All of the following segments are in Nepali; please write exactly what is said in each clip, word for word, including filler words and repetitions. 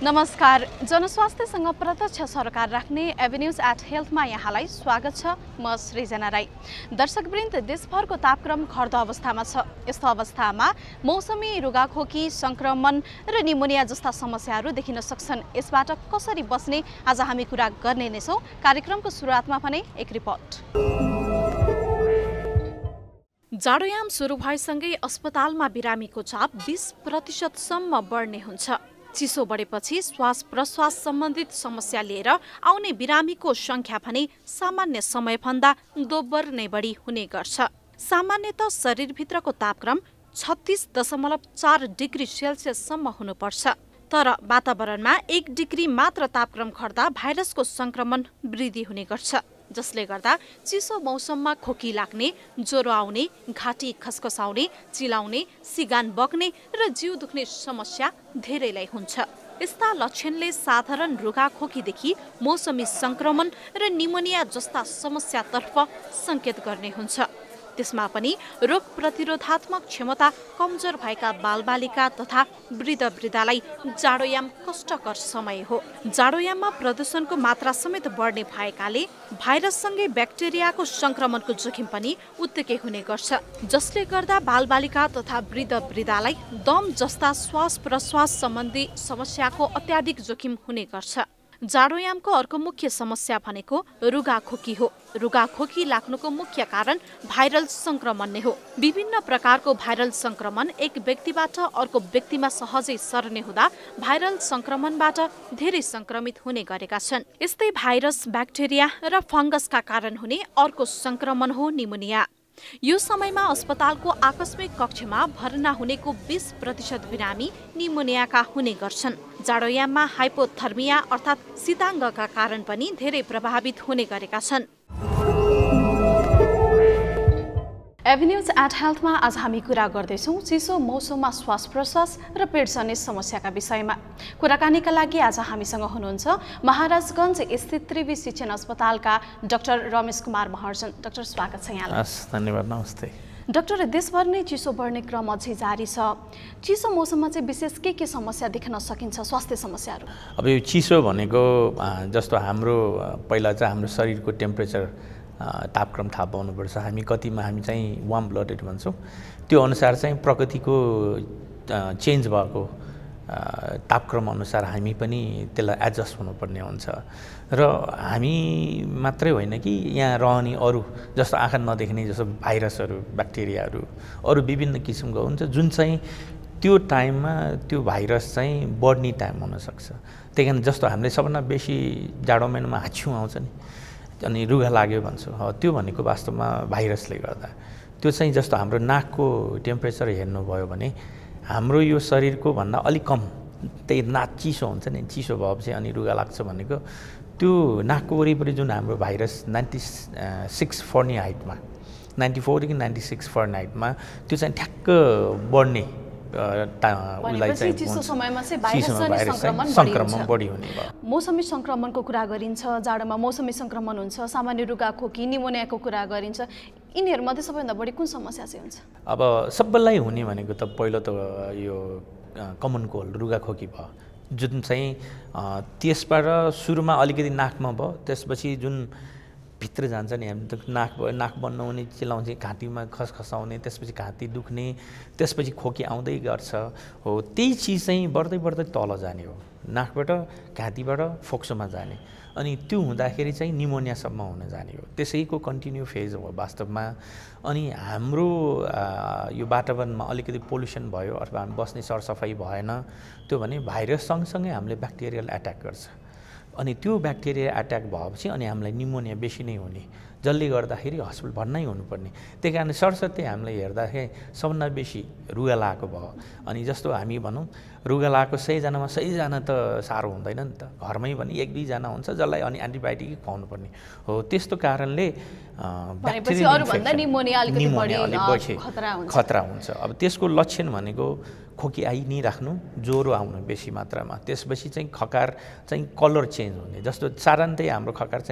नमस्कार। जनस्वास्थ्यसँग प्रत्यक्ष सरकार राख्ने एभिन्यूज एट हेल्थमा यहाँलाई स्वागत छ। म सृजना राई। दर्शकवृन्द, देशभरको तापक्रम घट्दो अवस्थामा छ। यस्तो अवस्थामा मौसमी रुगाखोकी, संक्रमण र निमोनिया जस्ता समस्याहरू देखिन सक्छन्। यसबाट कसरी बस्ने आज हामी कुरा गर्ने नै छौँ। कार्यक्रमको सुरुवातमा भने एक रिपोर्ट। जाडोयाम सुरु भएसँगै अस्पतालमा बिरामीको चाप बीस प्रतिशतसम्म बढ्ने हुन्छ। चिसो बढेपछि श्वास प्रश्वास सम्बन्धित समस्या लिएर आउने बिरामीको संख्या भने सामान्य समयभन्दा दोब्बर नै बढी हुने गर्छ। सामान्यतः शरीरभित्रको तापक्रम छत्तीस दशमलव चार डिग्री सेल्सियससम्म हुनुपर्छ। तर वातावरणमा एक डिग्री मात्र तापक्रम घट्दा भाइरसको संक्रमण वृद्धि हुने गर्छ, जसले गर्दा चिसो मौसममा खोकी लाग्ने, ज्वरो आउने, घाँटी खसखसाउने, चिलाउने, सिगान बग्ने र जिउ दुख्ने समस्या धेरैलाई हुन्छ। यस्ता लक्षणले साधारण रुगाखोकीदेखि मौसमी संक्रमण र निमोनिया जस्ता समस्यातर्फ संकेत गर्ने हुन्छ। त्यसमा पनि रोग प्रतिरोधात्मक क्षमता कमजोर भएका बालबालिका तथा वृद्ध वृद्धालाई जाडोयाम कष्टकर समय हो। जाडोयाममा प्रदूषणको मात्रा समेत बढ्ने भएकाले भाइरससँगै ब्याक्टेरियाको संक्रमणको जोखिम पनि उत्तिकै हुने गर्छ, जसले गर्दा बालबालिका तथा वृद्ध वृद्धालाई दम जस्ता श्वास प्रश्वास सम्बन्धी समस्याको अत्याधिक जोखिम हुने गर्छ। जाडोयामको अर्को मुख्य समस्या भनेको रुगाखोकी हो। रुगाखोकी लाग्नुको मुख्य कारण भाइरल संक्रमण नै हो। विभिन्न प्रकारको भाइरल संक्रमण एक व्यक्तिबाट अर्को व्यक्तिमा सहजै सर्ने हुँदा भाइरल संक्रमणबाट धेरै संक्रमित हुने गरेका छन्। यस्तै भाइरस, ब्याक्टेरिया र फंगसका कारण हुने अर्को संक्रमण हो निमोनिया। यो समयमा अस्पतालको आकस्मिक कक्षमा भर्ना हुनेको बीस प्रतिशत बिरामी निमोनियाका हुने गर्छन्। जाडोयाममा हाइपोथर्मिया अर्थात् शीताङ्गका कारण पनि धेरै प्रभावित हुने गरेका छन्। एभिन्यूज एट हेल्थमा आज हामी कुरा गर्दैछौँ चिसो मौसममा श्वास प्रश्वास र पेट सर्ने समस्याका विषयमा। कुराकानीका लागि आज हामीसँग हुनुहुन्छ महाराजगञ्ज स्थित त्रिवी शिक्षण अस्पतालका डाक्टर रमेश कुमार महर्जन। डाक्टर, स्वागत छ यहाँलाई। धन्यवाद। नमस्ते। डाक्टर, देशभर नै चिसो बढ्ने क्रम अझै जारी छ। चिसो मौसममा चाहिँ विशेष के के समस्या देख्न सकिन्छ, स्वास्थ्य समस्याहरू? अब यो चिसो भनेको जस्तो हाम्रो पहिला चाहिँ हाम्रो शरीरको टेम्परेचर तापक्रम थाहा पाउनुपर्छ। हामी कतिमा हामी चाहिँ वार्म ब्लडेड भन्छौँ, त्यो अनुसार चाहिँ प्रकृतिको चेन्ज भएको तापक्रम अनुसार हामी पनि त्यसलाई एडजस्ट हुनुपर्ने हुन्छ। र हामी मात्रै होइन कि यहाँ रहने अरू जस्तो आँखा नदेख्ने जस्तो भाइरसहरू, ब्याक्टेरियाहरू, अरू विभिन्न किसिमको हुन्छ जुन चाहिँ त्यो टाइममा त्यो भाइरस चाहिँ बढ्ने टाइम हुनसक्छ। त्यही कारण जस्तो हामीले सबभन्दा बेसी जाडो महिनामा हाच्छिउँ आउँछ नि, अनि रुगा लाग्यो भन्छौँ, हो त्यो भनेको वास्तवमा भाइरसले गर्दा। त्यो चाहिँ जस्तो हाम्रो नाकको टेम्परेचर हेर्नुभयो भने हाम्रो यो शरीरको भन्दा अलिक कम, त्यही नाक चिसो हुन्छ नि, चिसो भएपछि अनि रुगा लाग्छ भनेको त्यो नाकको वरिपरि जुन हाम्रो भाइरस नाइन्टी सिक्स फर्नी हाइटमा नाइन्टी फोरदेखि नाइन्टी सिक्स फर्नी हाइटमा त्यो चाहिँ ठ्याक्क बढ्ने उसलाई चाहिँ चिसो समयमा चाहिँ भाइरस संक्रमण बढी हुने भयो। मौसमी संक्रमणको कुरा गरिन्छ, जाडोमा मौसमी संक्रमण हुन्छ, सामान्य रुगाखोकी, निमोनियाको कुरा गरिन्छ। यिनीहरूमध्ये सबैभन्दा बढी कुन समस्या चाहिँ हुन्छ? अब सबैलाई हुने भनेको त पहिलो त यो कमन कोल्ड, रुगाखोकी भयो, जुन चाहिँ त्यसबाट सुरुमा अलिकति नाकमा भयो, त्यसपछि जुन भित्र जान्छ नि, हामी त नाक नाक बन्द हुने, चिलाउने, घाँटीमा खसखसाउने, त्यसपछि घाँटी दुख्ने, त्यसपछि खोकी आउँदै गर्छ। हो त्यही चिज चाहिँ बढ्दै बढ्दै तल जाने हो, नाकबाट घाँटीबाट फोक्सोमा जाने, अनि त्यो हुँदाखेरि चाहिँ निमोनियासम्म हुन जाने हो। त्यसैको कन्टिन्यू फेज हो वास्तवमा। अनि हाम्रो यो वातावरणमा अलिकति पोल्युसन भयो अथवा हामी बस्ने सरसफाइ भएन, त्यो भने भाइरस सँगसँगै हामीले ब्याक्टेरियल एट्याक गर्छ। अनि त्यो ब्याक्टेरिया एट्याक भएपछि अनि हामीलाई निमोनिया बेसी नै हुने, जसले गर्दाखेरि हस्पिटल भर्नै हुनुपर्ने। त्यही कारण सरसत्तै हामीलाई हेर्दाखेरि सबभन्दा बेसी रुगा लागेको भयो। अनि जस्तो हामी भनौँ रुगा लागेको सयजनामा सयजना त साह्रो हुँदैन नि त, घरमै पनि एक दुईजना हुन्छ जसलाई अनि एन्टिबायोटिक खुवाउनु पर्ने हो। त्यस्तो कारणले खतरा हुन्छ। अब त्यसको लक्षण भनेको खोकी आइ नै राख्नु, ज्वरो आउनु बेसी मात्रामा, त्यसपछि चाहिँ खकार चाहिँ कलर चेन्ज हुने, जस्तो साधारणतै हाम्रो खकार चाहिँ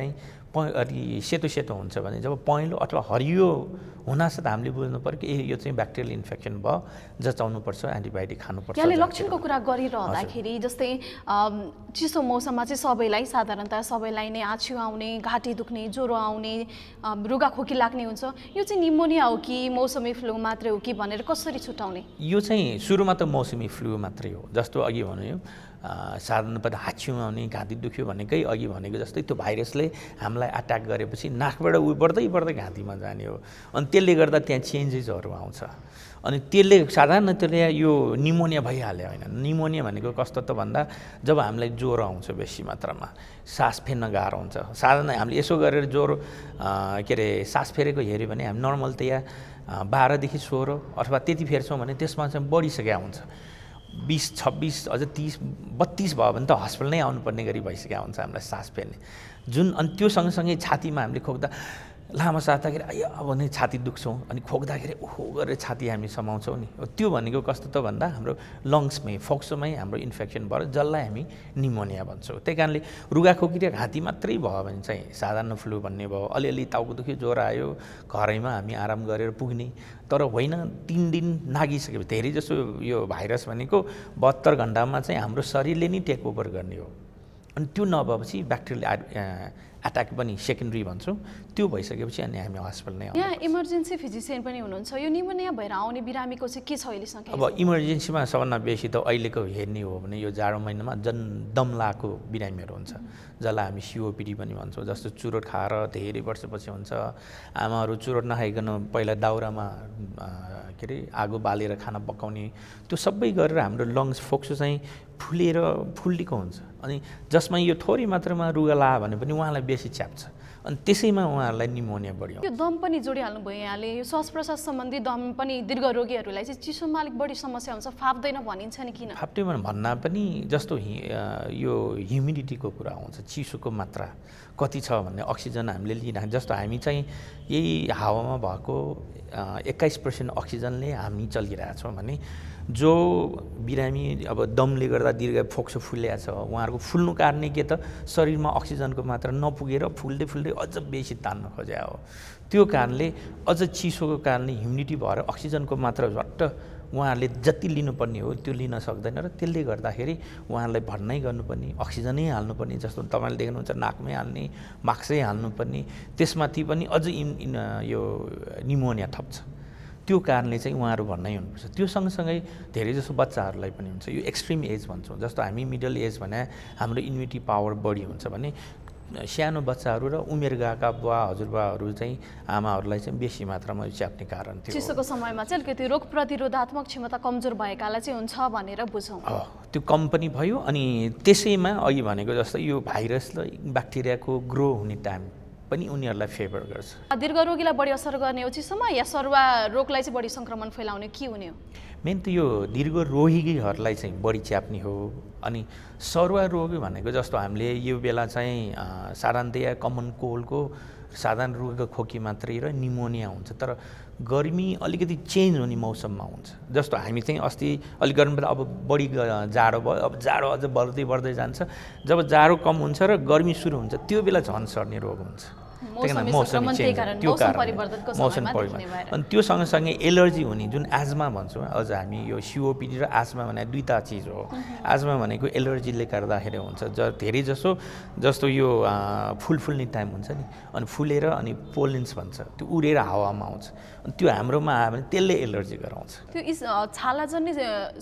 प अलि सेतो सेतो हुन्छ भने जब पहेँलो अथवा हरियो हुनासाथ हामीले बुझ्नु पर्यो कि ए यो चाहिँ ब्याक्टेरियल इन्फेक्सन भयो, जचाउनुपर्छ, एन्टिबायोटिक खानुपर्छ। यहाँले लक्षणको कुरा गरिरहँदाखेरि जस्तै चिसो मौसममा चाहिँ सबैलाई साधारणतः सबैलाई नै आँच्यो आउने, घाँटी दुख्ने, ज्वरो आउने, रुगाखोकी लाग्ने हुन्छ। यो चाहिँ निमोनिया हो कि मौसमी फ्लू मात्रै हो कि भनेर कसरी छुटाउने? यो चाहिँ सुरुमा त मौसमी फ्लू मात्रै हो। जस्तो अघि भन्यो साधारणतः हाच्छिउँ आउने, घाँटी दुख्यो भनेकै अघि भनेको जस्तै त्यो भाइरसले हामीलाई अट्याक गरेपछि नाकबाट उ बढ्दै बढ्दै घाँटीमा जाने हो। अनि त्यसले गर्दा त्यहाँ चेन्जेसहरू आउँछ। अनि त्यसले साधारण त्यसले यो निमोनिया भइहाल्यो होइन। निमोनिया भनेको कस्तो त भन्दा जब हामीलाई ज्वरो आउँछ बेसी मात्रामा, सास फेर्न गाह्रो हुन्छ। साधारण हामीले यसो गरेर ज्वरो के अरे सास फेरेको हेऱ्यो भने हामी नर्मल त यहाँ बाह्रदेखि सोह्र अथवा त्यति फेर्छौँ भने त्यसमा चाहिँ बढिसकेको हुन्छ। बिस छब्बिस अझ तिस बत्तिस भयो भने त हस्पिटल नै आउनुपर्ने गरी भइसकेको हुन्छ हामीलाई सास फेर्ने जुन। अनि त्यो सँगसँगै छातीमा हामीले खोक्दा लामो सार्दाखेरि आयो अब नै छाती दुख्छौँ, अनि खोक्दाखेरि ओहो गरेर छाती हामी समाउँछौँ नि। त्यो भनेको कस्तो त भन्दा हाम्रो लङ्समै फोक्सोमै हाम्रो इन्फेक्सन भएर जसलाई हामी निमोनिया भन्छौँ। त्यही कारणले रुगाखोकी र घाँटी मात्रै भयो भने चाहिँ साधारण फ्लू भन्ने भयो। अलिअलि टाउको दुख्यो, ज्वरो आयो, घरैमा हामी आराम गरेर पुग्ने। तर होइन, तिन दिन नागिसक्यो धेरै जसो यो भाइरस भनेको बहत्तर घन्टामा चाहिँ हाम्रो शरीरले नै टेक ओभर गर्ने हो। अनि त्यो नभएपछि ब्याक्टेरियल अट्याक पनि सेकेन्डरी भन्छौँ, त्यो भइसकेपछि अनि हामी हस्पिटल नै आउँछ। यहाँ इमर्जेन्सी फिजिसियन पनि हुनुहुन्छ। यो निमोनिया भएर आउने बिरामीको चाहिँ के छ अहिलेसम्म? अब इमर्जेन्सीमा सबभन्दा बेसी त अहिलेको हेर्ने हो भने यो जाडो महिनामा जन दम लागेको बिरामीहरू हुन्छ, जसलाई हामी सिओपिडी पनि भन्छौँ। जस्तो चुरोट खाएर धेरै वर्षपछि हुन्छ। आमाहरू चुरोट नखाइकन पहिला दाउरामा के अरे आगो बालेर खाना पकाउने, त्यो सबै गरेर हाम्रो लङ्स फोक्सो चाहिँ फुलेर फुल्लिएको हुन्छ। अनि जसमा यो थोरै मात्रामा रुगा लाग्यो भने पनि उहाँलाई बेसी च्याप्छ, अनि त्यसैमा उहाँहरूलाई निमोनिया बढ्यो। यो दम पनि जोडिहाल्नु भयो यहाँले। यो श्वास प्रश्वास सम्बन्धी दम पनि दीर्घ रोगीहरूलाई चाहिँ चिसोमा अलिक बढी समस्या हुन्छ, फाप्दैन भनिन्छ नि, किन फाप्दैन भन्दा पनि जस्तो यो ह्युमिडिटीको कुरा आउँछ, चिसोको मात्रा कति छ भन्ने अक्सिजन हामीले लिइरहेको। जस्तो हामी चाहिँ यही हावामा भएको एक्काइस पर्सेन्ट अक्सिजनले हामी चलिरहेछौँ भने जो बिरामी अब दमले गर्दा दीर्घ फोक्सो फुलिएको छ उहाँहरूको फुल्नु कारणले के त शरीरमा अक्सिजनको मात्रा नपुगेर फुल्दै फुल्दै अझ बेसी तान्न खोज्या हो। त्यो कारणले अझ चिसोको कारणले ह्युमिडिटी भएर अक्सिजनको मात्रा झट्ट उहाँहरूले जति लिनुपर्ने हो त्यो लिन सक्दैन र त्यसले गर्दाखेरि उहाँहरूलाई भर्नै गर्नुपर्ने, अक्सिजनै हाल्नुपर्ने। जस्तो तपाईँले देख्नुहुन्छ नाकमै हाल्ने, मास्कै हाल्नुपर्ने, त्यसमाथि पनि अझ इन यो निमोनिया थप्छ। त्यो कारणले चाहिँ उहाँहरू भर्नै हुनुपर्छ। त्यो सँगसँगै धेरै जसो बच्चाहरूलाई पनि हुन्छ। यो एक्सट्रिम एज भन्छौँ। जस्तो हामी मिडल एज भने हाम्रो इम्युनिटी पावर बढी हुन्छ भने सानो बच्चाहरू र उमेर गएका बुवा हजुरबाहरू चाहिँ आमाहरूलाई चाहिँ बेसी मात्रामा च्याप्ने कारण थियो। चिसोको समयमा चाहिँ अलिकति रोग प्रतिरोधात्मक क्षमता कमजोर भएकालाई चाहिँ हुन्छ भनेर बुझौँ। त्यो कम पनि भयो। अनि त्यसैमा अघि भनेको जस्तो यो भाइरस र ब्याक्टेरियाको ग्रो हुने टाइम पनि उनीहरूलाई फेभर गर्छ। दीर्घ रोगीलाई बढी असर गर्ने हो चिसोमा, या सरुवा रोगलाई चाहिँ बढी सङ्क्रमण फैलाउने के हुने हो? मेन त यो दीर्घ रोगीहरूलाई चाहिँ बढी च्याप्ने हो। अनि सरुवा रोग भनेको जस्तो हामीले यो बेला चाहिँ साधारणतया कमन कोल्डको साधारण रुगा खोकी मात्रै र निमोनिया हुन्छ। तर गर्मी अलिकति चेन्ज हुने मौसममा हुन्छ। जस्तो हामी चाहिँ अस्ति अलिक गर्मी अब बढी जाडो भयो, अब जाडो अझ बढ्दै बढ्दै जान्छ। जब जाडो कम हुन्छ र गर्मी सुरु हुन्छ त्यो बेला झन् सर्ने रोग हुन्छ। मौसम चेन्ज, मौसम परिवर्तनको समयमा देखिने भएर। अनि त्यो सँगसँगै एलर्जी हुने जुन एजमा भन्छौँ, अझ हामी यो सिओपिडी र एजमा भने दुईवटा चिज हो। एजमा भनेको एलर्जीले गर्दाखेरि हुन्छ। ज धेरै जसो जस्तो यो फुल फुल्ने टाइम हुन्छ नि, अनि फुलेर अनि पोलेन्स भन्छ, त्यो उडेर हावामा आउँछ। अनि त्यो हाम्रोमा आयो भने त्यसले एलर्जी गराउँछ। त्यो छालाजन्य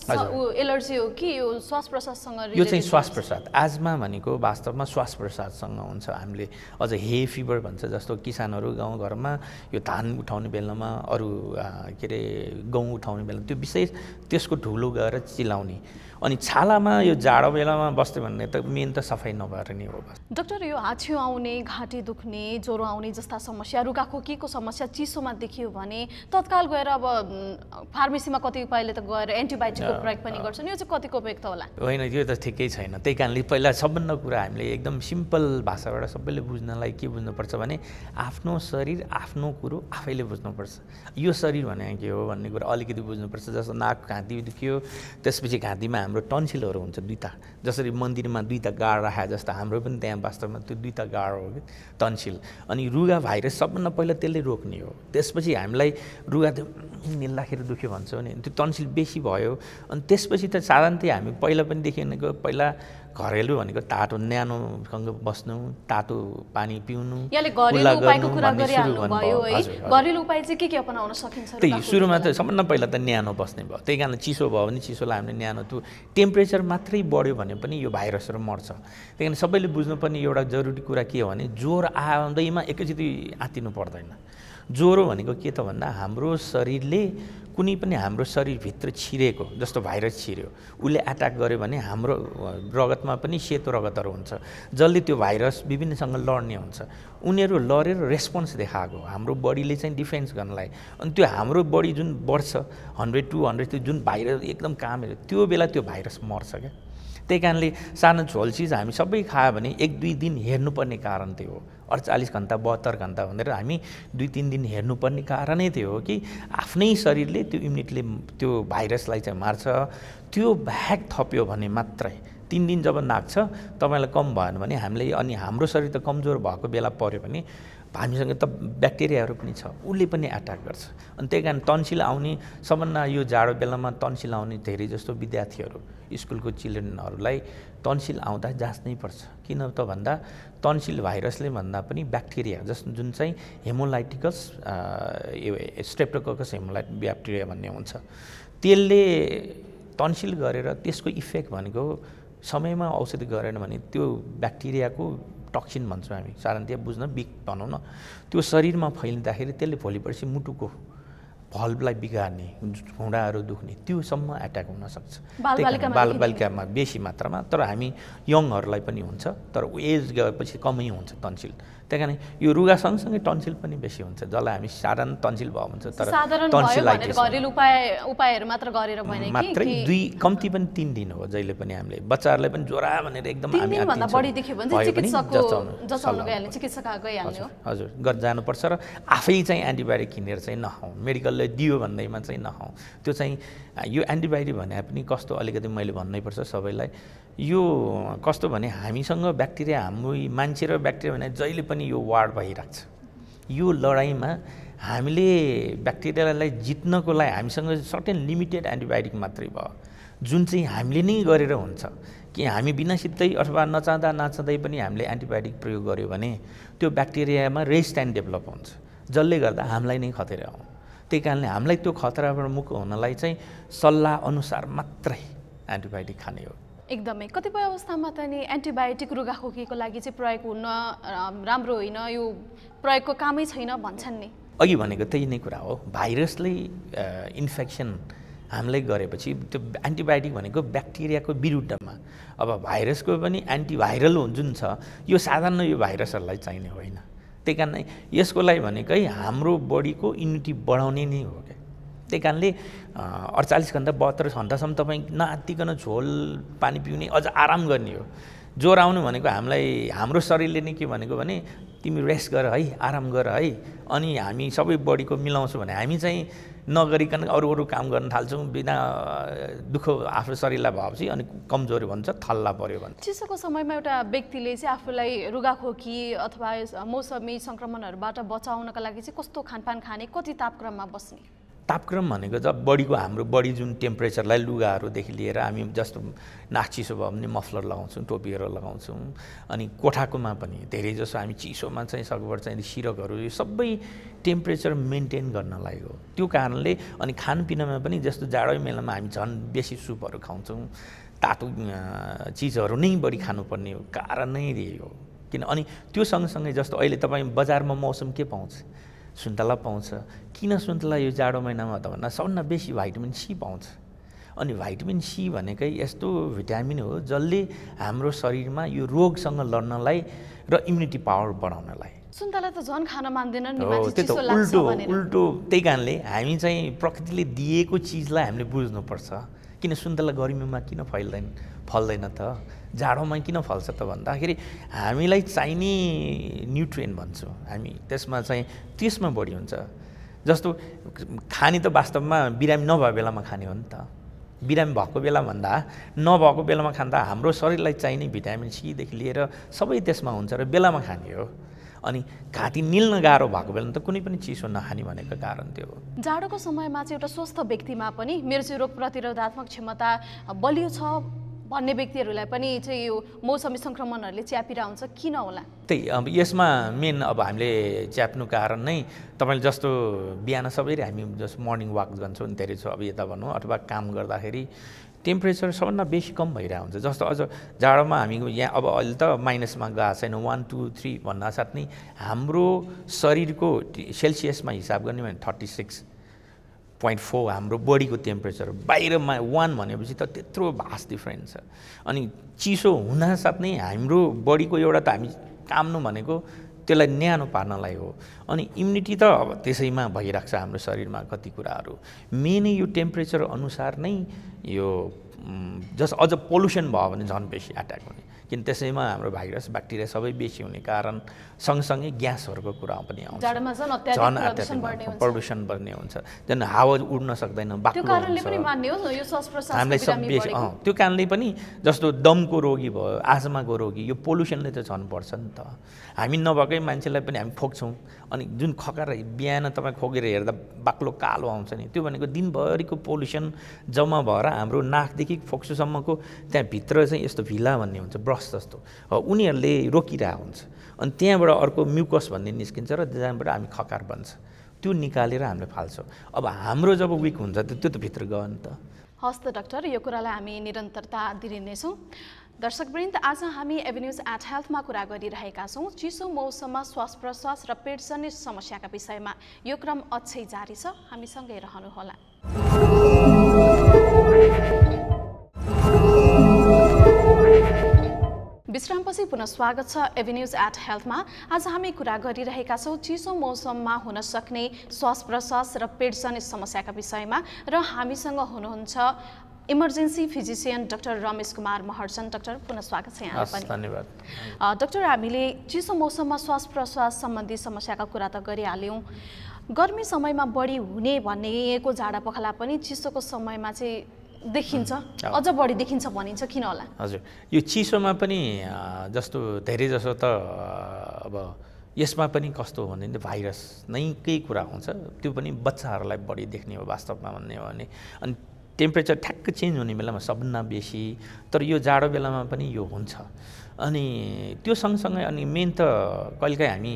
एलर्जी हो कि यो श्वास प्रश्वाससँग? यो चाहिँ श्वास प्रश्वास। एजमा भनेको वास्तवमा श्वास प्रश्वाससँग हुन्छ। हामीले अझ हे फिभर भन्छ। जस्तो किसानहरू गाउँघरमा यो धान उठाउने बेलामा अरू के अरे गहुँ उठाउने बेला त्यो विशेष त्यसको ढुलो गएर चिलाउने। अनि छालामा यो जाडो बेलामा बस्दै भन्ने त मेन त सफाइ नभएर नै हो। डाक्टर, यो हाच्छिउँ आउने, घाँटी दुख्ने, ज्वरो आउने जस्ता समस्या, रुगाखोकीको समस्या चिसोमा देखियो भने तत्काल गएर अब फार्मेसीमा कतिपयले त गएर एन्टिबायोटिकको प्रयोग पनि गर्छन्, यो चाहिँ कतिको उपयुक्त होला? होइन, त्यो त ठिकै छैन। त्यही कारणले पहिला सबभन्दा कुरा हामीले एकदम सिम्पल भाषाबाट सबैले बुझ्नलाई के बुझ्नुपर्छ भने आफ्नो शरीर आफ्नो कुरो आफैले बुझ्नुपर्छ। यो शरीर भनेको के हो भन्ने कुरा अलिकति बुझ्नुपर्छ। जस्तो नाक घाँटी दुख्यो, त्यसपछि घाँटीमा हाम्रो टन्सिलहरू हुन्छ दुईवटा, जसरी मन्दिरमा दुईवटा गाड राखे जस्तो हाम्रो पनि त्यहाँ वास्तवमा त्यो दुईवटा गाड हो कि टन्सिल। अनि रुगा भाइरस सबभन्दा पहिला त्यसले रोक्ने हो। त्यसपछि हामीलाई रुगा निल्दाखेरि दुख्यो भन्छ भने त्यो टन्सिल बेसी भयो। अनि त्यसपछि त साधारणतया हामी पहिला पनि देखिएको पहिला घरेलु भनेको तातो न्यानोसँग बस्नु, तातो पानी पिउनु, यहाँले घरेलु उपायको कुरा गरिहाल्नु भयो है। घरेलु उपाय चाहिँ के के अपनाउन सकिन्छ? त्यही सुरुमा त सबभन्दा पहिला त न्यानो बस्ने भयो। त्यही कारण चिसो भयो भने चिसोलाई हामीले न्यानो, त्यो टेम्परेचर मात्रै बढ्यो भने पनि यो भाइरसहरू मर्छ। त्यही कारण सबैले बुझ्नुपर्ने एउटा जरुरी कुरा के हो भने ज्वरो आउँदैमा एकैचोटि आत्तिनु पर्दैन। ज्वरो भनेको के त भन्दा हाम्रो शरीरले कुनै पनि हाम्रो शरीरभित्र छिरेको, जस्तो भाइरस छिर्यो, उसले एट्याक गर्यो भने हाम्रो रगतमा पनि सेतो रगतहरू हुन्छ, जसले त्यो भाइरस विभिन्नसँग लड्ने हुन्छ। उनीहरू लडेर रेस्पोन्स देखाएको हाम्रो बडीले चाहिँ डिफेन्स गर्नलाई। अनि त्यो हाम्रो बडी जुन बढ्छ हन्ड्रेड टू हन्ड्रेड त्यो जुन भाइरस एकदम काम हेऱ्यो त्यो बेला त्यो भाइरस मर्छ क्या। त्यही कारणले सानो झोल चिज हामी सबै खायो भने एक दुई दिन हेर्नुपर्ने कारण त्यो हो। अडचालिस घन्टा बहत्तर घन्टा भनेर हामी दुई तिन दिन हेर्नुपर्ने कारणै त्यो हो कि आफ्नै शरीरले त्यो इम्युनिटीले त्यो भाइरसलाई चाहिँ मार्छ। त्यो भ्याक थप्यो भने मात्रै तिन दिन जब नाग्छ तपाईँलाई कम भएन भने हामीले, अनि हाम्रो शरीर त कमजोर भएको बेला पऱ्यो भने हामीसँग त ब्याक्टेरियाहरू पनि छ, उसले पनि एट्याक गर्छ। अनि त्यही कारण टन्सिल आउने सबभन्दा यो जाडो बेलामा टन्सिल आउने धेरै जस्तो विद्यार्थीहरू स्कुलको चिल्ड्रेनहरूलाई टन्सिल आउँदा जाँच्नै पर्छ। किन त भन्दा टन्सिल भाइरसले भन्दा पनि ब्याक्टेरिया जस जुन चाहिँ हेमोलाइटिकस स्ट्रेप्टोकोकस हेमोलाइट ब्याक्टेरिया भन्ने हुन्छ, त्यसले टन्सिल गरेर त्यसको इफेक्ट भनेको समयमा औषधि गरेन भने त्यो ब्याक्टेरियाको टक्सिन भन्छौँ हामी साधारणतया बुझ्न बिक भनौँ न, त्यो शरीरमा फैलिँदाखेरि त्यसले भोलिपर्सि मुटुको भल्भलाई बिगार्ने, घुँडाहरू दुख्ने त्योसम्म एट्याक हुनसक्छ। बालबालिकामा बेसी मात्रामा, तर हामी यङहरूलाई पनि हुन्छ, तर एज गएपछि कमै हुन्छ टन्सिल। त्यही कारण यो रुगा सँगसँगै टन्सिल पनि बेसी हुन्छ, जसलाई हामी साधारण टन्सिल भयो भन्छ। तर टन्सिलाइटिस घरेलु उपाय उपायहरू मात्र गरेर भएन कि मात्रै दुई कम्ती पनि तिन दिन हो। जहिले पनि हामीले बच्चाहरूलाई पनि ज्वरा भनेर एकदम हामी भन्दा बढी देख्यो भने चिकित्सकको जचाउन गइहाल्ने, चिकित्सक गइहाल्ने हो। हजुर गर जानुपर्छ र आफै चाहिँ एन्टिबायोटिक किनेर चाहिँ नखाउँ, मेडिकलले दियो भन्दैमा चाहिँ नखाउँ। त्यो चाहिँ यो एन्टिबायोटिक भने पनि कस्तो अलिकति मैले भन्नैपर्छ सबैलाई, यो कस्तो भने हामीसँग ब्याक्टेरिया, हाम्रो मान्छे र ब्याक्टेरिया भने जहिले पनि यो वार भइरहेको छ। यो लडाइँमा हामीले ब्याक्टेरियालाई जित्नको लागि हामीसँग सर्टेन लिमिटेड एन्टिबायोटिक मात्रै भयो, जुन चाहिँ हामीले नै गरेर हुन्छ कि हामी बिना सित्तै अथवा नचाहँदा नचाहँदै पनि हामीले एन्टिबायोटिक प्रयोग गर्यो भने त्यो ब्याक्टेरियामा रेजिस्ट्यान्ट डेभलप हुन्छ, जसले गर्दा हामीलाई नै खतरा हो। त्यही कारणले हामीलाई त्यो खतराबाट मुक्त हुनलाई चाहिँ सल्लाह अनुसार मात्रै एन्टिबायोटिक खाने हो। एकदमै कतिपय अवस्थामा त नि एन्टिबायोटिक रुगाखोकीको लागि चाहिँ प्रयोग हुन राम्रो होइन, यो प्रयोगको कामै छैन भन्छन् नि। अघि भनेको त्यही नै कुरा हो, भाइरसले इन्फेक्सन हामीलाई गरेपछि त्यो एन्टिबायोटिक भनेको ब्याक्टेरियाको विरुद्धमा। अब भाइरसको पनि एन्टिभाइरल जुन छ यो साधारण यो भाइरसहरूलाई चाहिने होइन। त्यही कारण यसको लागि भनेकै हाम्रो बडीको इम्युनिटी बढाउने नै हो क्या। त्यही कारणले अडचालिस घन्टा बहत्तर घन्टासम्म तपाईँ नआत्तिकन झोल पानी पिउने, अझ आराम गर्ने हो। ज्वरो आउनु भनेको हामीलाई हाम्रो शरीरले नै के भनेको भने तिमी रेस्ट गर है, आराम गर है, अनि हामी सबै बडीको मिलाउँछौँ भने हामी चाहिँ नगरिकन अरू अरू काम गर्न थाल्छौँ बिना दुःख आफ्नो शरीरलाई भएपछि, अनि कमजोरी भन्छ, थल्ला पऱ्यो भन्छ। चिसोको समयमा एउटा व्यक्तिले चाहिँ आफूलाई रुगाखोकी अथवा मौसमी सङ्क्रमणहरूबाट बचाउनका लागि चाहिँ कस्तो खानपान खाने, कति तापक्रममा बस्ने? तापक्रम भनेको जब बडीको हाम्रो बडी जुन टेम्परेचरलाई लुगाहरूदेखि लिएर हामी जस्तो नाक चिसो भयो भने मफलर लगाउँछौँ, टोपीहरू लगाउँछौँ, अनि कोठाकोमा पनि धेरै जसो हामी चिसोमा चाहिँ सकभर चाहिँ सिरकहरू यो सबै टेम्परेचर मेन्टेन गर्नलाई हो। त्यो कारणले अनि खानपिनमा पनि जस्तो जाडो मेलामा हामी झन् बेसी सुपहरू खाउँछौँ, तातो चिजहरू नै बढी खानुपर्ने हो, कारण नै यही हो। किन अनि त्यो सँगसँगै जस्तो अहिले तपाईँ बजारमा मौसम के पाउँछ, सुन्तला पाउँछ। किन सुन्तला यो जाडो महिनामा त भन्दा सबभन्दा बेसी भाइटामिन सी पाउँछ। अनि भाइटामिन सी भनेकै यस्तो भिटामिन हो जसले हाम्रो शरीरमा यो रोगसँग लड्नलाई र इम्युनिटी पावर बढाउनलाई। सुन्तला त झन् खान मान्दैनन् नि, हो त्यो त उल्टो उल्टो। त्यही कारणले हामी चाहिँ प्रकृतिले दिएको चिजलाई हामीले बुझ्नुपर्छ किन सुन्तला गर्मीमा किन फैल्दैन फल्दैन त जाडोमा किन फल्छ त भन्दाखेरि हामीलाई चाहिने न्युट्रिएन्ट भन्छौँ हामी त्यसमा चाहिँ त्यसमा बढी हुन्छ जस्तो खाने त वास्तवमा बिरामी नभएको बेलामा खाने हो नि त बिरामी भएको बेला भन्दा नभएको बेलामा खाँदा हाम्रो शरीरलाई चाहिने भिटामिन सीदेखि लिएर सबै त्यसमा हुन्छ र बेलामा खाने हो अनि घाँटी निल्न गाह्रो भएको बेलामा त कुनै पनि चिसो नखाने भनेको कारण त्यो हो जाडोको समयमा चाहिँ एउटा स्वस्थ व्यक्तिमा पनि मेरो चाहिँ रोग प्रतिरोधात्मक क्षमता बलियो छ भन्ने व्यक्तिहरूलाई पनि चाहिँ यो मौसमी सङ्क्रमणहरूले च्यापिरा हुन्छ किन होला त्यही अब यसमा मेन अब हामीले च्याप्नु कारण नै तपाईँले जस्तो बिहान सबैले हामी जस्तो मर्निङ वाक जान्छौँ नि धेरै छ अब यता भनौँ अथवा काम गर्दाखेरि टेम्परेचर सबभन्दा बेसी कम भइरहेको हुन्छ जस्तो अझ जाडोमा हामी यहाँ अब अहिले त माइनसमा गएको छैन वान टू थ्री भन्दा साथ नै हाम्रो शरीरको सेल्सियसमा हिसाब गर्ने भने थर्टी सिक्स पोइन्ट फोर हाम्रो बडीको टेम्परेचर बाहिरमा वान भनेपछि त त्यत्रो भास्ट डिफ्रेन्स छ अनि चिसो हुनासाथ नै हाम्रो बडीको एउटा त हामी काम्नु भनेको त्यसलाई न्यानो पार्नलाई हो अनि इम्युनिटी त अब त्यसैमा भइरहेको छ हाम्रो शरीरमा कति कुराहरू मेनै यो टेम्परेचर अनुसार नै यो जस अझ पोल्युसन भयो भने झन् बेसी एट्याक हुने किन त्यसैमा हाम्रो भाइरस ब्याक्टेरिया सबै बेसी हुने कारण सँगसँगै ग्यासहरूको कुरा पनि आउँछ झन् अत्याधिक प्रदूषण बढ्ने हुन्छ झन् हावा उड्न सक्दैन बाक्लो हामीलाई सब बेसी अँ त्यो कारणले पनि जस्तो दमको रोगी भयो आजमाको रोगी यो पोल्युसनले त झन् बढ्छ नि त हामी नभएकै मान्छेलाई पनि हामी खोक्छौँ अनि जुन खकाएर बिहान तपाईँ खोकेर हेर्दा बाक्लो कालो आउँछ नि त्यो भनेको दिनभरिको पोल्युसन जम्मा भएर हाम्रो नाकदेखि फोक्सोसम्मको त्यहाँ भित्र चाहिँ यस्तो भिला भन्ने हुन्छ ब्रस जस्तो उनीहरूले रोकिरहेको हुन्छ अनि त्यहाँबाट अर्को म्युकस भन्ने निस्किन्छ र त्यहाँबाट हामी खकार बन्छ त्यो निकालेर हामीले फाल्छौँ अब हाम्रो जब विक हुन्छ त्यो त भित्र गयो नि त हस् त डाक्टर यो कुरालाई हामी निरन्तरता दिइनेछौँ दर्शकवृन्द आज हामी एभेन्यूज एट हेल्थमा कुरा गरिरहेका छौँ चिसो मौसममा श्वास प्रश्वास र पेटजन्य समस्याका विषयमा यो क्रम अझै जारी छ हामीसँगै रहनुहोला विश्रामपछि पुनः स्वागत छ एभेन्यूज एट हेल्थमा आज हामी कुरा गरिरहेका छौँ चिसो मौसममा हुन सक्ने श्वास प्रश्वास र पेटजन्य समस्याका विषयमा र हामीसँग हुनुहुन्छ emergency physician doctor Ramesh Kumar Maharjan doctor पुनः स्वागत छ यहाँलाई पनि धन्यवाद डाक्टर हामीले चिसो मौसममा श्वास प्रश्वास सम्बन्धी समस्याका कुरा त गरिहाल्यौँ गर्मी समयमा बढी हुने भनेको जाडा पखाला पनि चिसोको समयमा चाहिँ देखिन्छ अझ बढी देखिन्छ भनिन्छ किन होला हजुर यो चिसोमा पनि जस्तो धेरै जसो त अब यसमा पनि कस्तो हो भने भाइरस नै केही कुरा हुन्छ त्यो पनि बच्चाहरूलाई बढी देख्ने हो वास्तवमा भन्ने हो भने अनि टेम्परेचर ठ्याक्क चेन्ज हुने बेलामा सबभन्दा बेसी तर यो जाडो बेलामा पनि यो हुन्छ अनि त्यो सँगसँगै अनि मेन त कहिलेकाहीँ हामी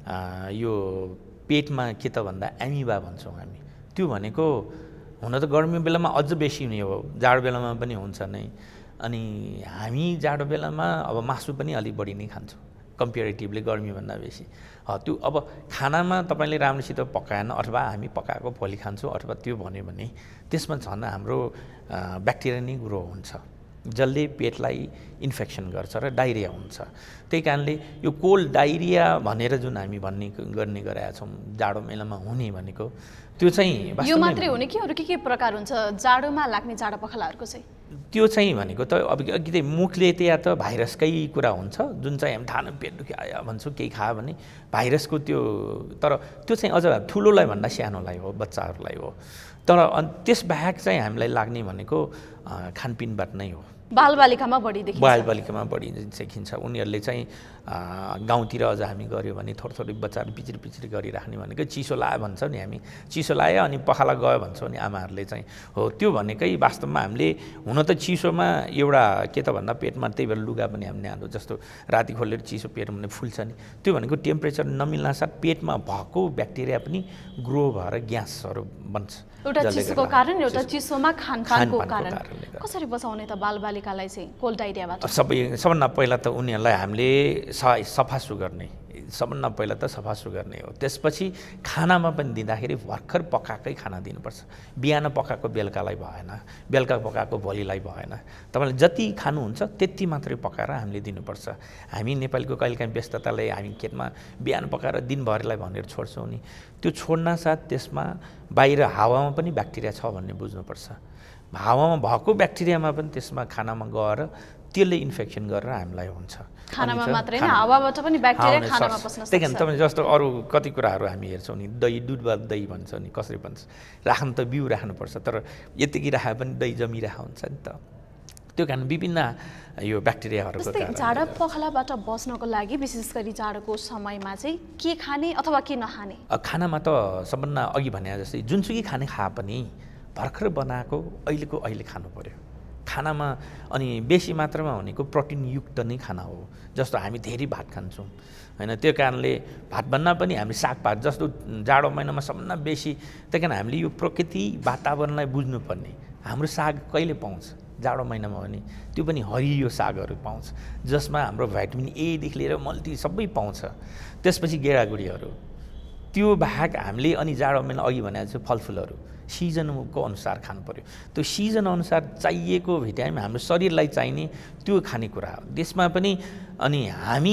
यो पेटमा के त भन्दा एमिबा भन्छौँ हामी त्यो भनेको हुन त गर्मी बेलामा अझ बेसी हुने हो जाडो बेलामा पनि हुन्छ नै अनि हामी जाडो बेलामा अब मासु पनि अलिक बढी नै खान्छौँ कम्पेरिटिभली गर्मीभन्दा बेसी त्यो अब खानामा तपाईँले राम्रोसित पकाएन अथवा हामी पकाएको भोलि खान्छौँ अथवा त्यो भन्यो भने त्यसमा झन् हाम्रो ब्याक्टेरिया नै ग्रो हुन्छ जसले पेटलाई इन्फेक्सन गर्छ र डाइरिया हुन्छ त्यही कारणले यो कोल्ड डाइरिया भनेर जुन हामी भन्ने गर्ने गरेका छौँ जाडो बेलामा हुने भनेको त्यो चाहिँ यो मात्रै हुने कि अरू के के प्रकार हुन्छ जाडोमा लाग्ने जाडो पखालाहरूको चाहिँ त्यो चाहिँ भनेको त अब अघि मुखले त या त भाइरसकै कुरा हुन्छ जुन चाहिँ हामी ठान पेट दुखी आयो भन्छौँ केही खायो भने भाइरसको त्यो तर त्यो चाहिँ अझ ठुलोलाई भन्दा सानोलाई हो बच्चाहरूलाई हो तर त्यसबाहेक चाहिँ हामीलाई लाग्ने भनेको खानपिनबाट नै हो बालबालिकामा बढी देखिन्छ बालबालिकामा बढी देखिन्छ उनीहरूले चाहिँ गाउँतिर अझ हामी गऱ्यो भने थोरै थोरै बच्चाहरू पिचिर पिचिर गरिराख्ने भनेको चिसो लायो भन्छौँ नि हामी चिसो लायो अनि पखाला गयो भन्छौँ नि आमाहरूले चाहिँ हो त्यो भनेकै वास्तवमा हामीले हुन त चिसोमा एउटा के त भन्दा पेटमा त्यही भएर लुगा पनि हामी न्यानो जस्तो राति खोलेर चिसो पेट भने फुल्छ नि त्यो भनेको टेम्परेचर नमिल्न साथ पेटमा भएको ब्याक्टेरिया पनि ग्रो भएर ग्यासहरू बन्छ एउटा चिसोको कारण एउटा चिसोमा खानपानको कारण कसरी बचाउने त बालबालिकालाई चाहिँ कोल्ड डाइरियाबाट सबै सबभन्दा पहिला त उनीहरूलाई हामीले सफा सुगर्ने सबभन्दा पहिला त सफा सुगर्ने हो त्यसपछि खानामा पनि दिँदाखेरि भर्खर पकाएकै खाना दिनुपर्छ बिहान पकाएको बेलुकालाई भएन बेलुका पकाएको भोलिलाई भएन तपाईँले जति खानुहुन्छ त्यति मात्रै पकाएर हामीले दिनुपर्छ हामी नेपालीको कहिलेकाहीँ व्यस्तताले हामी खेतमा बिहान पकाएर दिनभरिलाई भनेर छोड्छौँ नि त्यो छोड्न साथ त्यसमा बाहिर हावामा पनि ब्याक्टेरिया छ भन्ने बुझ्नुपर्छ हावामा भएको ब्याक्टेरियामा पनि त्यसमा खानामा गएर त्यसले इन्फेक्सन गरेर हामीलाई हुन्छ। खानामा मात्रै हैन हावाबाट पनि ब्याक्टेरिया खानामा पस्न सक्छ। त्यही कारण तपाईँ जस्तो अरू कति कुराहरू हामी हेर्छौँ नि, दही दुधमा दही भन्छ नि, कसरी भन्छ राख्नु त बिउ राख्नुपर्छ, तर यतिकै राखे पनि दही जमिरहेको हुन्छ नि त। त्यो कारण विभिन्न यो ब्याक्टेरियाहरूको कारण झाडा पखालाबाट बस्नको लागि विशेष गरी जाडोको समयमा चाहिँ के खाने अथवा के नखाने? खानामा त सबभन्दा अघि भने जस्तै जुनसुकै खाने खा पनि भर्खर बनाएको अहिलेको अहिले खानु पर्यो खानामा। अनि बेसी मात्रामा भनेको प्रोटिनयुक्त नै खाना हो। जस्तो हामी धेरै भात खान्छौँ होइन, त्यो कारणले भात भन्दा पनि हामी सागपात जस्तो जाडो महिनामा सबभन्दा बेसी, त्यही कारण हामीले यो प्रकृति वातावरणलाई बुझ्नुपर्ने। हाम्रो साग कहिले पाउँछ? जाडो महिनामा भने त्यो पनि हरियो सागहरू पाउँछ जसमा हाम्रो भिटामिन एदेखि लिएर मल्टी सबै पाउँछ। त्यसपछि गेडागुडीहरू त्यो बाहेक हामीले अनि जाडो महिना अघि भने चाहिँ फलफुलहरू सिजनको अनुसार खानु पर्यो। त्यो सिजन अनुसार चाहिएको भिटामिन हाम्रो शरीरलाई चाहिने त्यो खानेकुरा हो। त्यसमा पनि अनि हामी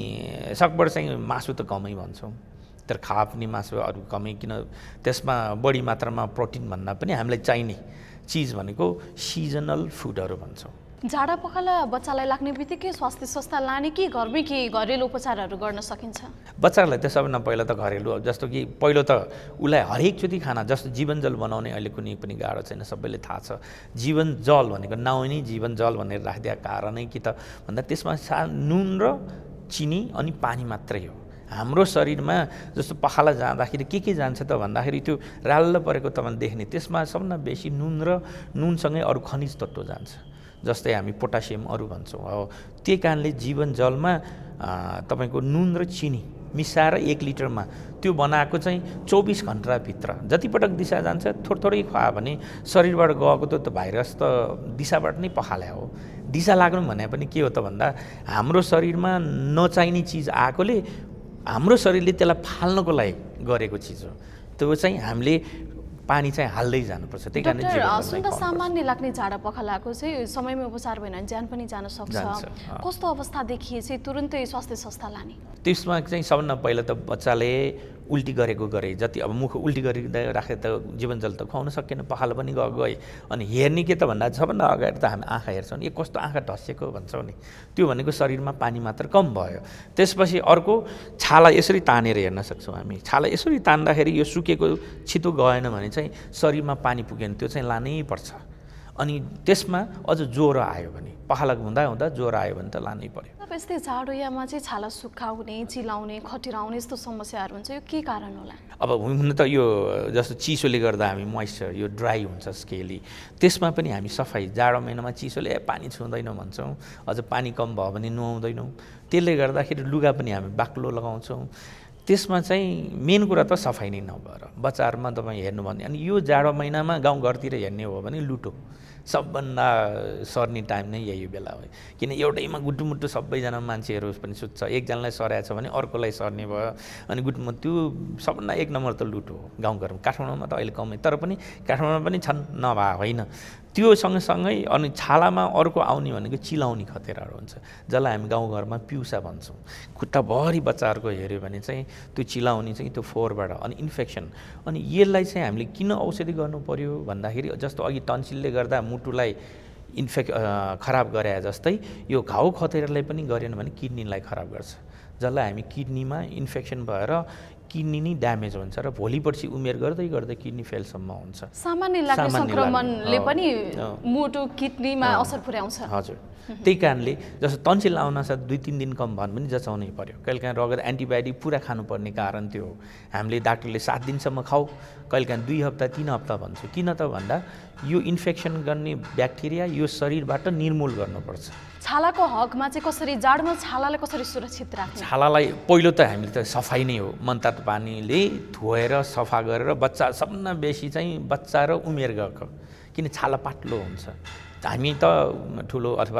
सकभर चाहिँ मासु त कमै भन्छौँ, तर खा पनि मासु अरू कमै, किन त्यसमा बढी मात्रामा प्रोटिन भन्दा पनि हामीलाई चाहिने चिज भनेको सिजनल फुडहरू भन्छौँ। झाडा पखाला बच्चालाई लाग्ने बित्तिकै स्वास्थ्य संस्था लाने कि घरमै के घरेलु उपचारहरू गर्न सकिन्छ? बच्चाहरूलाई त सबभन्दा पहिला त घरेलु, जस्तो कि पहिलो त उसलाई हरेकचोटि खाना जस्तो जीवन जल बनाउने अहिले कुनै पनि गाह्रो छैन, सबैले थाहा छ। जीवन जल भनेको नाउँ नै जीवन जल भनेर राखिदिएको कारणै कि त भन्दा त्यसमा सा नुन र चिनी अनि पानी मात्रै हो। हाम्रो शरीरमा जस्तो पखाला जाँदाखेरि के के जान्छ त भन्दाखेरि त्यो राल्ल परेको तपाईँले देख्ने, त्यसमा सबभन्दा बेसी नुन र नुनसँगै अरू खनिज तत्त्व जान्छ, जस्तै हामी पोटासियम अरू भन्छौँ। अब त्यही कारणले जीवन जलमा तपाईँको नुन र चिनी मिसाएर एक लिटरमा त्यो बनाएको चाहिँ चौबिस घन्टाभित्र जतिपटक दिशा जान्छ थोरै थोरै खुवायो भने शरीरबाट गएको त भाइरस त दिशाबाट नै पखाल्या हो। दिशा लाग्नु भने पनि के हो त भन्दा हाम्रो शरीरमा नचाहिने चिज आएकोले हाम्रो शरीरले त्यसलाई फाल्नको लागि गरेको चिज हो। त्यो चाहिँ हामीले पानी चाहिँ हाल्दै जानुपर्छ। त्यही कारण सुन्दा सामान्य लाग्ने झाडा पखालाको चाहिँ समयमै उपचार भएन भने ज्यान पनि जान सक्छ। कस्तो अवस्था देखिए चाहिँ तुरुन्तै स्वास्थ्य संस्था लाने? त्यसमा चाहिँ सबभन्दा पहिला त बच्चाले उल्टी गरेको गरे जति अब मुख उल्टी गरिँदा राखे त जीवन जल त खुवाउन सकेन, पखाला पनि गए। अनि हेर्ने के त भन्दा सबभन्दा अगाडि त हामी आँखा हेर्छौँ, यो कस्तो आँखा ढसेको भन्छौँ नि, त्यो भनेको शरीरमा पानी मात्र कम भयो। त्यसपछि अर्को छाला यसरी तानेर हेर्न सक्छौँ हामी। छाला यसरी तान्दाखेरि यो सुकेको छिटो गएन भने चाहिँ शरीरमा पानी पुगेन, त्यो चाहिँ लानै पर्छ। अनि त्यसमा अझ ज्वरो आयो भने, पखाला हुँदा हुँदा ज्वरो आयो भने त लानै पर्यो। अब यस्तै जाडोयामा चाहिँ छाला सुक्खाउने, चिलाउने, खटिराउने यस्तो समस्याहरू हुन्छ, यो के कारण होला? अब हुन त यो जस्तो चिसोले गर्दा हामी मोइस्चर यो ड्राई हुन्छ स्केली, त्यसमा पनि हामी सफाइ जाडो महिनामा चिसोले पानी छुँदैनौँ भन्छौँ, अझ पानी कम भयो भने नुहाउँदैनौँ, त्यसले गर्दाखेरि लुगा पनि हामी बाक्लो लगाउँछौँ। त्यसमा चाहिँ मेन कुरा त सफाइ नै नभएर बच्चाहरूमा तपाईँ हेर्नु भने, अनि यो जाडो महिनामा गाउँघरतिर हेर्ने हो भने लुटो सबभन्दा सर्ने टाइम नै यही बेला हो। किन एउटैमा गुटुमुटु सबैजना मान्छेहरू पनि सुत्छ, एकजनालाई सरेको छ भने अर्कोलाई सर्ने भयो, अनि गुटमुटु त्यो सबभन्दा एक नम्बर त लुटो हो गाउँघरमा। काठमाडौँमा त अहिले कमै, तर पनि काठमाडौँमा पनि छन् नभए होइन। त्यो सँगसँगै अनि छालामा अर्को आउने भनेको चिलाउने खतराहरू हुन्छ, जसलाई हामी गाउँघरमा पिउसा भन्छौँ। खुट्टाभरि बच्चाहरूको हेऱ्यो भने चाहिँ त्यो चिलाउने चाहिँ त्यो फोहोरबाट अनि इन्फेक्सन। अनि यसलाई चाहिँ हामीले किन औषधि गर्नु पर्यो भन्दाखेरि जस्तो अघि टन्सिलले गर्दा मुटुलाई इन्फेक्ट खराब गरे जस्तै यो घाउ खतरालाई पनि गरेन भने किडनीलाई खराब गर्छ, जसलाई हामी किडनीमा इन्फेक्सन भएर किडनी नै ड्यामेज हुन्छ र भोलि पर्सि उमेर गर्दै गर्दै किडनी फेलसम्म हुन्छ। सामान्य लाग्ने सङ्क्रमणले पनि मुटु किडनीमा असर पुर्याउँछ। हजुर, त्यही कारणले जस्तो टन्सिल आउन साथ दुई तिन दिन कम भयो भने जचाउनै पर्यो। कहिलेकाहीँ रगत एन्टिबायोटिक पुरा खानुपर्ने कारण त्यो हो। हामीले डाक्टरले सात दिनसम्म खाऊ, कहिलेकाहीँ दुई हप्ता तिन हप्ता भन्छु। किन त भन्दा यो इन्फेक्सन गर्ने ब्याक्टेरिया यो शरीरबाट निर्मूल गर्नुपर्छ। छालाको हकमा चाहिँ कसरी जाडोमा छालालाई कसरी सुरक्षित राख्ने? छालालाई पहिलो त हामीले त सफाइ नै हो, मनतातो पानीले धोएर सफा गरेर बच्चा सबभन्दा बेसी चाहिँ बच्चा र उमेर गएको, किन छाला पातलो हुन्छ। हामी त ठुलो अथवा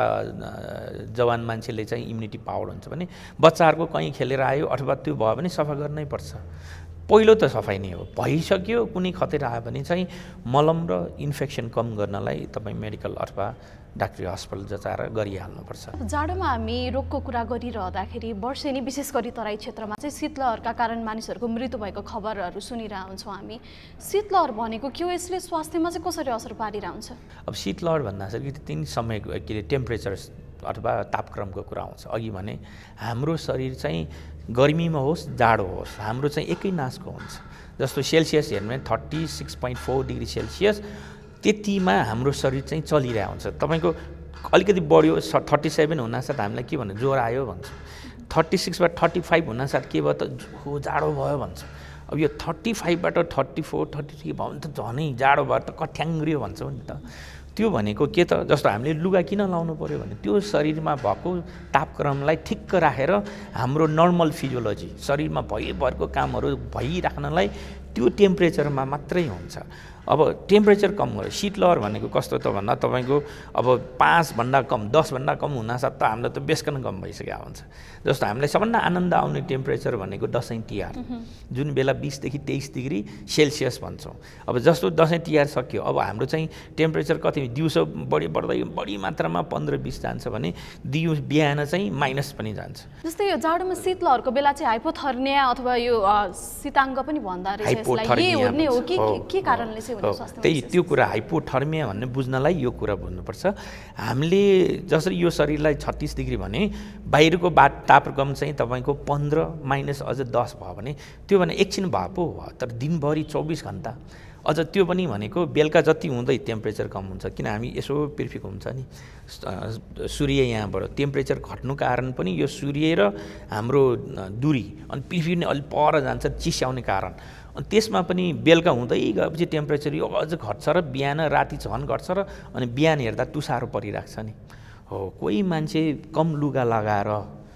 जवान मान्छेले चाहिँ इम्युनिटी पावर हुन्छ भने बच्चाहरूको कहीँ खेलेर आयो अथवा त्यो भयो भने सफा गर्नै पर्छ। पहिलो त सफाइ नै हो। भइसक्यो कुनै खतरा आयो भने चाहिँ मलम र इन्फेक्सन कम गर्नलाई तपाईँ मेडिकल अथवा डाक्टरी अस्पताल जचाएर गरिहाल्नुपर्छ। जाडोमा हामी रोगको कुरा गरिरहँदाखेरि वर्षेनी विशेष गरी तराई क्षेत्रमा चाहिँ शीतलहरका कारण मानिसहरूको मृत्यु भएको खबरहरू सुनिरहेको हुन्छौँ हामी। शीतलहर भनेको के हो, यसले स्वास्थ्यमा चाहिँ कसरी असर पारिरहन्छ? अब शीतलहर भन्दाखेरि तिन समय के अरे टेम्परेचर अथवा तापक्रमको कुरा आउँछ। अघि भने हाम्रो शरीर चाहिँ गर्मीमा होस् जाडो होस् हाम्रो चाहिँ एकै नासको हुन्छ। जस्तो सेल्सियस हेर्नु भने thirty six point four degree Celsius त्यतिमा हाम्रो शरीर चाहिँ चलिरहेको हुन्छ। तपाईँको अलिकति बढ्यो थर्टी सेभेन हुनासाथ हामीलाई के भन्नु ज्वरो आयो भन्छ, थर्टी सिक्सबाट थर्टी फाइभ हुनासाथ के भयो त हो जाडो भयो भन्छ। अब यो थर्टी फाइभबाट थर्टी फोर थर्टी थ्री भयो भने त झनै जाडो भयो त कठ्याङ्ग्रियो भन्छौँ नि त। त्यो भनेको के त जस्तो हामीले लुगा किन लाउनु पऱ्यो भने त्यो शरीरमा भएको तापक्रमलाई ठिक्क राखेर हाम्रो नर्मल फिजियोलोजी शरीरमा भइभरको कामहरू भइराख्नलाई त्यो टेम्परेचरमा मात्रै हुन्छ। अब टेम्परेचर कम गर्यो शीतलहर भनेको कस्तो त भन्दा तपाईँको अब पाँचभन्दा कम दसभन्दा कम हुनासाथ त हामीलाई त बेसकन कम भइसकेको हुन्छ। जस्तो हामीलाई सबभन्दा आनन्द आउने टेम्परेचर भनेको दसैँ तिहार जुन बेला बिसदेखि तेइस डिग्री सेल्सियस भन्छौँ। अब जस्तो दसैँ तिहार सक्यो अब हाम्रो चाहिँ टेम्परेचर कति दिउँसो बढी बढ्दै बढी मात्रामा पन्ध्र बिस जान्छ भने दिउँ बिहान चाहिँ माइनस पनि जान्छ। जस्तै यो जाडोमा शीतलहरको बेला चाहिँ हाइपोथर्मिया अथवा यो शीताङ्ग पनि भन्दा रहेछ के कारणले चाहिँ त्यही त्यो कुरा हाइपोथर्मिया भन्ने बुझ्नलाई यो कुरा बुझ्नुपर्छ। हामीले जसरी यो शरीरलाई छत्तिस डिग्री भने बाहिरको बाट तापक्रम चाहिँ तपाईँको पन्ध्र माइनस अझ दस भयो भने त्यो भने एकछिन भए पो भयो, तर दिनभरि चौबिस घन्टा अझ त्यो पनि भनेको बेलुका जति हुँदै टेम्परेचर कम हुन्छ। किन हामी यसो पृथ्वीको हुन्छ नि सूर्य यहाँबाट टेम्परेचर घट्नु कारण पनि यो सूर्य र हाम्रो दूरी अनि पृथ्वी नै अलिक पर जान्छ चिस्याउने कारण। अनि त्यसमा पनि बेलुका हुँदै गएपछि टेम्परेचर यो अझ घट्छ र बिहान राति झन् घट्छ र अनि बिहान हेर्दा तुसारो परिरहेको छ नि। हो कोही मान्छे कम लुगा लगाएर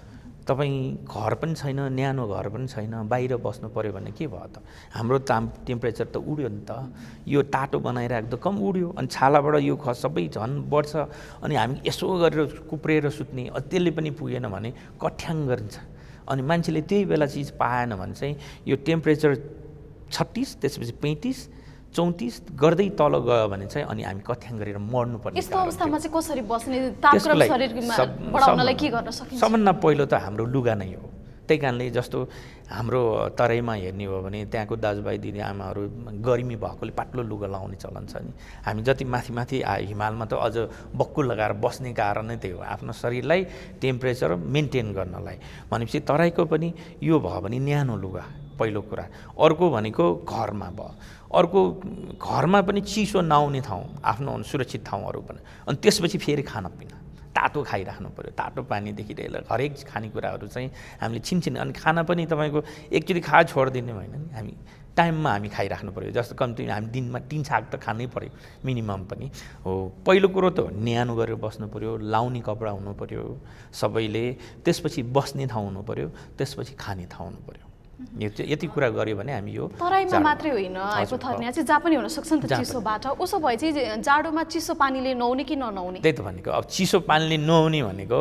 तपाईँ घर पनि छैन न्यानो घर पनि छैन बाहिर बस्नु पऱ्यो भने के भयो त हाम्रो ताप टेम्परेचर त उड्यो नि त। यो तातो बनाइरहेको त कम उड्यो अनि छालाबाट यो ख सबै झन् बढ्छ अनि हामी यसो गरेर कुप्रेर सुत्ने त्यसले पनि पुगेन भने कठ्याङ गरिन्छ। अनि मान्छेले त्यही बेला चिज पाएन भने चाहिँ यो टेम्परेचर छत्तिस त्यसपछि पैँतिस चौतिस गर्दै तल गयो भने चाहिँ अनि हामी कठ्याङ गरेर मर्नुपर्ने। यस्तो अवस्थामा चाहिँ कसरी बस्ने तापक्रम शरीरमा बढाउनलाई के गर्न सकिन्छ? सबभन्दा पहिलो त हाम्रो लुगा नै हो। त्यही कारणले जस्तो हाम्रो तराईमा हेर्ने हो भने त्यहाँको दाजुभाइ दिदी आमाहरू गर्मी भएकोले पातलो लुगा लाउने चलन छ नि। हामी जति माथि माथि हिमालमा त अझ बक्कु लगाएर बस्ने कारण नै त्यही हो आफ्नो शरीरलाई टेम्परेचर मेन्टेन गर्नलाई। भनेपछि तराईको पनि यो भयो भने न्यानो लुगा पहिलो कुरा। अर्को भनेको घरमा भयो, अर्को घरमा पनि चिसो नआउने ठाउँ आफ्नो सुरक्षित ठाउँहरू पनि। अनि त्यसपछि फेरि खानापिना तातो खाइराख्नु पऱ्यो, तातो पानीदेखि लिएर हरेक खानेकुराहरू चाहिँ हामीले छिनछिन। अनि खाना पनि तपाईँको एकचोटि खा छोडिदिने होइन नि, हामी टाइममा हामी खाइराख्नु पऱ्यो। जस्तो कम्ती हामी दिनमा तिन छाक त खानै पऱ्यो मिनिमम पनि हो। पहिलो कुरो त न्यानो गरेर बस्नु पऱ्यो, लाउने कपडा हुनु पऱ्यो सबैले, त्यसपछि बस्ने ठाउँ हुनु पऱ्यो, त्यसपछि खाने ठाउँ हुनु पऱ्यो। यति कुरा गर्यो भने हामी यो तराईमा मात्रै होइन हाइपोथर्मिया चाहिँ जहाँ पनि हुन सक्छ नि त चिसोबाट। उसो भए चाहिँ जाडोमा चिसो पानीले नुहाउने कि ननुहाउने? त्यही त भनेको अब चिसो पानीले नुहाउने भनेको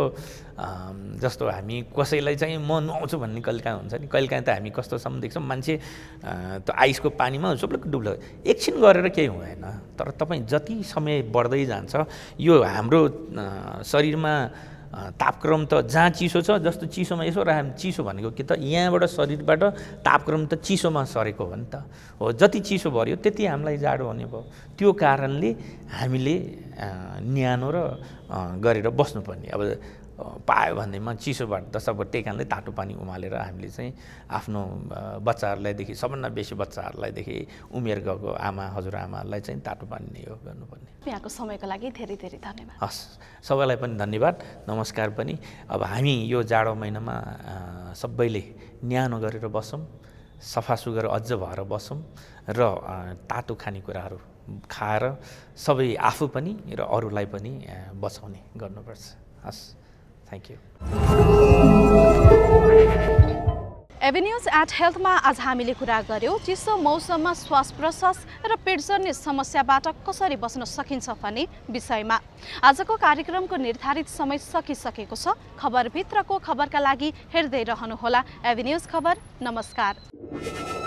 जस्तो हामी कसैलाई चाहिँ म नुहाउँछु भन्ने कहिलेकाहीँ हुन्छ नि। कहिलेकाहीँ त हामी कस्तोसम्म देख्छौँ मान्छे त्यो आइसको पानीमा सबैको डुब्लो एकछिन गरेर केही हुँदैन। तर तपाईँ जति समय बढ्दै जान्छ यो हाम्रो शरीरमा तापक्रम त जहाँ चिसो छ जस्तो चिसोमा यसो राख्यो चिसो भनेको के त यहाँबाट शरीरबाट तापक्रम त चिसोमा सरेको हो नि त। हो जति चिसो भर्यो त्यति हामीलाई जाडो हुने भयो। त्यो कारणले हामीले न्यानो र गरेर बस्नुपर्ने। अब पायो भन्दैमा चिसोबाट त सब त्यही कारणले तातो पानी उमालेर हामीले चाहिँ आफ्नो बच्चाहरूलाईदेखि सबभन्दा बेसी बच्चाहरूलाईदेखि उमेर गएको आमा हजुरआमाहरूलाई चाहिँ तातो पानी नै हो गर्नुपर्ने। यहाँको समयको लागि धेरै धेरै धन्यवाद। हस् सबैलाई पनि धन्यवाद नमस्कार पनि। अब हामी यो जाडो महिनामा सबैले न्यानो गरेर बसौँ, सफा सुग्घर अझ भएर बसौँ र तातो खानेकुराहरू खाएर सबै आफू पनि र अरूलाई पनि बचाउने गर्नुपर्छ। हस् थ्याङ्क यू। एभेन्यूज एट हेल्थमा आज हामीले कुरा गर्यौँ चिसो मौसममा श्वास प्रश्वास र पेट सर्ने समस्याबाट कसरी बच्न सकिन्छ भन्ने विषयमा। आजको कार्यक्रमको निर्धारित समय सकिसकेको छ। खबरभित्रको खबरका लागि हेर्दै रहनुहोला एभेन्यूज खबर। नमस्कार।